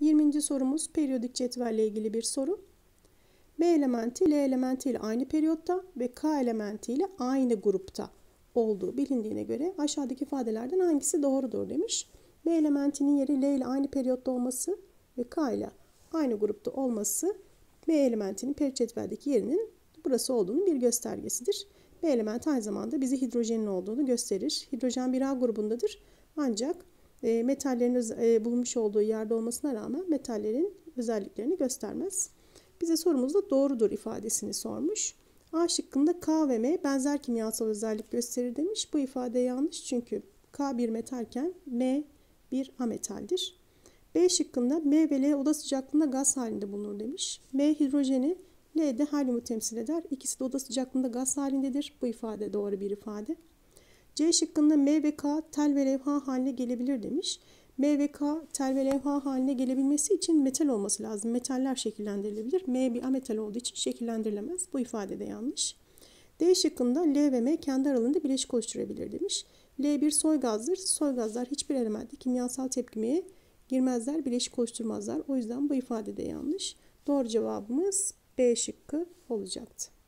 20. sorumuz periyodik cetvelle ilgili bir soru. B elementi L elementi ile aynı periyotta ve K elementi ile aynı grupta olduğu bilindiğine göre aşağıdaki ifadelerden hangisi doğrudur demiş. B elementinin yeri L ile aynı periyotta olması ve K ile aynı grupta olması B elementinin periyot cetveldeki yerinin burası olduğunun bir göstergesidir. B elementi aynı zamanda bize hidrojenin olduğunu gösterir. Hidrojen 1A grubundadır. Ancak metallerin bulunmuş olduğu yerde olmasına rağmen metallerin özelliklerini göstermez. Bize sorumuzda doğrudur ifadesini sormuş. A şıkkında K ve M benzer kimyasal özellik gösterir demiş. Bu ifade yanlış çünkü K bir metalken M bir ametaldir. B şıkkında M ve L oda sıcaklığında gaz halinde bulunur demiş. M hidrojeni, L de helyumu temsil eder. İkisi de oda sıcaklığında gaz halindedir. Bu ifade doğru bir ifade. C şıkkında M ve K tel ve levha haline gelebilir demiş. M ve K tel ve levha haline gelebilmesi için metal olması lazım. Metaller şekillendirilebilir. M bir ametal olduğu için şekillendirilemez. Bu ifade de yanlış. D şıkkında L ve M kendi aralarında bileşik oluşturabilir demiş. L bir soy gazdır. Soy gazlar hiçbir elementte kimyasal tepkimeye girmezler, bileşik oluşturmazlar. O yüzden bu ifade de yanlış. Doğru cevabımız B şıkkı olacaktı.